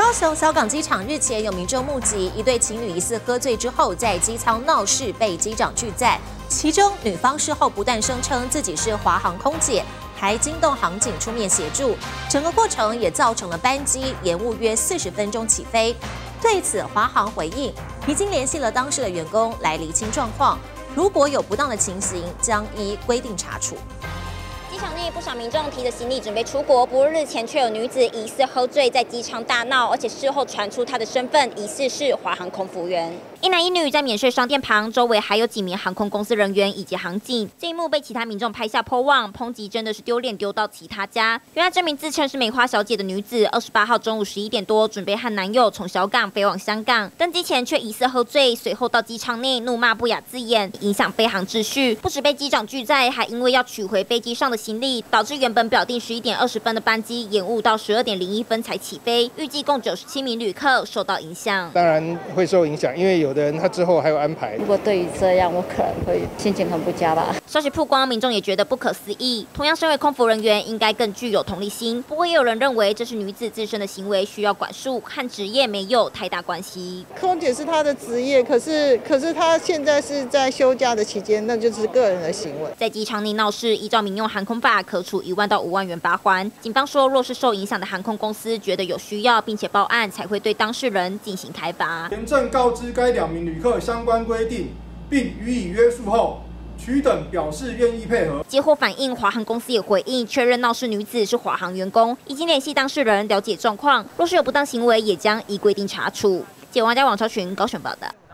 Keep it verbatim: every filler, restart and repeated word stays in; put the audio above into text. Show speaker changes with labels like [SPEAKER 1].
[SPEAKER 1] 高雄小港机场日前有民众目击一对情侣疑似喝醉之后在机舱闹事，被机长拒载。其中女方事后不但声称自己是华航空姐，还惊动航警出面协助，整个过程也造成了班机延误约四十分钟起飞。对此，华航回应已经联系了当事的员工来厘清状况，如果有不当的情形，将依规定查处。
[SPEAKER 2] 机场内不少民众提着行李准备出国，不过日前却有女子疑似喝醉在机场大闹，而且事后传出她的身份疑似是华航空服员。一男一女在免税商店旁，周围还有几名航空公司人员以及航警。这一幕被其他民众拍下 po 网，抨击真的是丢脸丢到其他家。原来这名自称是梅花小姐的女子，二十八号中午十一点多，准备和男友从小港飞往香港，登机前却疑似喝醉，随后到机场内怒骂不雅字眼，影响飞航秩序。不止被机长拒载，还因为要取回飞机上的 行李，导致原本表定十一点二十分的班机延误到十二点零一分才起飞，预计共九十七名旅客受到影响。
[SPEAKER 3] 当然会受影响，因为有的人他之后还有安排。
[SPEAKER 4] 如果对于这样，我可能会心情很不佳吧。
[SPEAKER 2] 消息曝光，民众也觉得不可思议。同样，身为空服人员，应该更具有同理心。不过，也有人认为这是女子自身的行为需要管束，和职业没有太大关系。
[SPEAKER 5] 空姐是她的职业，可是可是她现在是在休假的期间，那就是个人的行为。
[SPEAKER 2] 在机场内闹事，依照民用航空法，可处一万到五万元罚锾。警方说，若是受影响的航空公司觉得有需要，并且报案，才会对当事人进行开罚。
[SPEAKER 6] 严正告知该两名旅客相关规定，并予以约束后，取等表示愿意配合。
[SPEAKER 2] 接获反映，华航公司也回应，确认闹事女子是华航员工，已经联系当事人了解状况，若是有不当行为，也将依规定查处。记者王家网超群高雄报道。